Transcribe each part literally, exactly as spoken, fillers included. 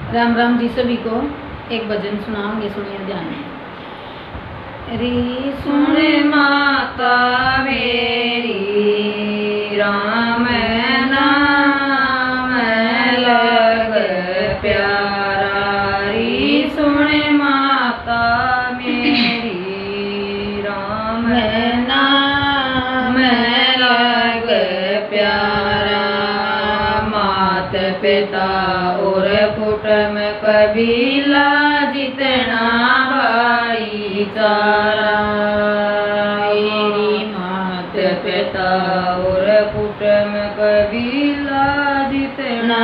राम राम जी सभी को। एक भजन सुनाऊंगे, सुनिए ध्यान में। री सुने माता मेरी, राम नाम लग प्यारा। री सुने माता मेरी, राम नाम लग प्यारा। मात पिता और कुटुंब कबीला जितना भाईचारा। मात पिता और कुटुंब कबीला जितना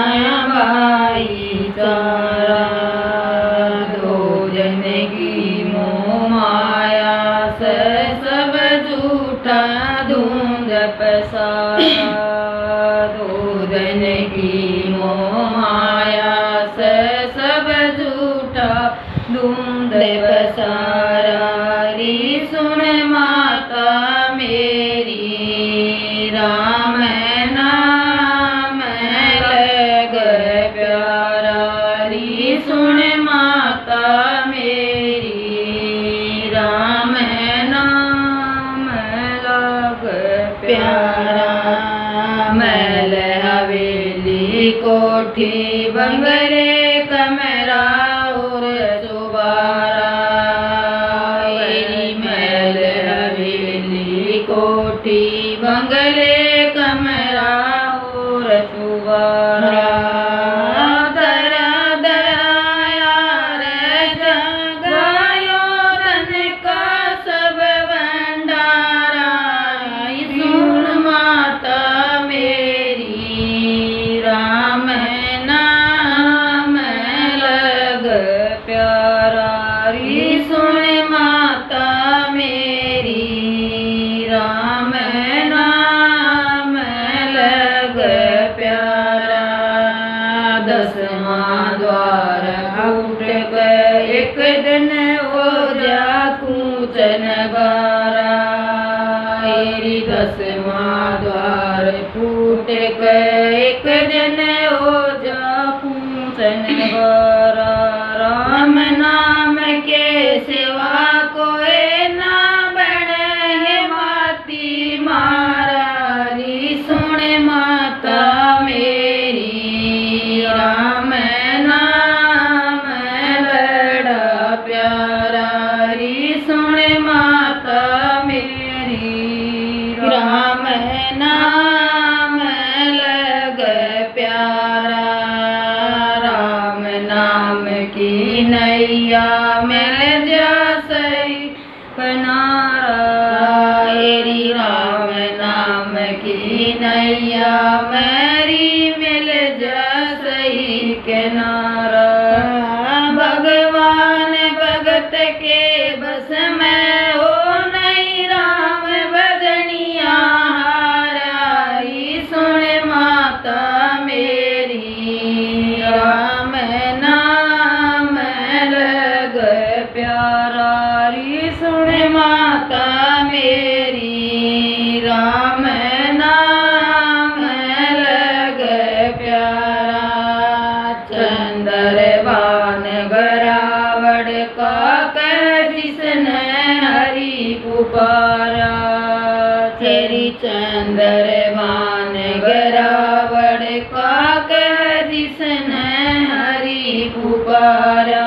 भाईचारा। दो जन की मोह माया से सब झूठा धुंध पसारा। दो जन की मोह माया से सब झूठा धुंध पसारा। री सुन माता मेरी, राम नाम लग प्यारा। री सुन माता मेरी, राम नाम लग प्यारा। महल हवेली कोठी बंगले कमरा और चुबारा। महल हवेली कोठी बंगले कमरा और चुबारा। दरा दराया रे जगायो धन का सब भंडारा। सुन माता मेरी, राम नाम लग प्यारा। री सुन माता मेरी, राम नाम लग प्यारा। दसवां द्वार फूट गए एक दिन हो जा कूचन बारा। दसवां द्वार फूट गए एक दिन हो जा कूचन बारा। राम नाम के सिवा कोई ना बने माती मारा। री सुन माता मेरी, राम नाम बड़ा प्यारा। री सुन माता मेरी, राम नाम लग प्यारा। राम नाम की नैया मिल जा सही किनारा। री राम नाम की नैया मेरी मिल जा सही किनारा। भगवान भगत के बस में हो नहीं राम भजनिया हारा। री सुन माता मेरी, राम नाम लग प्यारा। री सुन माता मेरी, राम नाम लग प्यारा। चंद्रभान गरावड़ का कह जिसने हरि पुकारा। तेरी चंद्रभान गरावड़ का कह जिसने हरि पुकारा।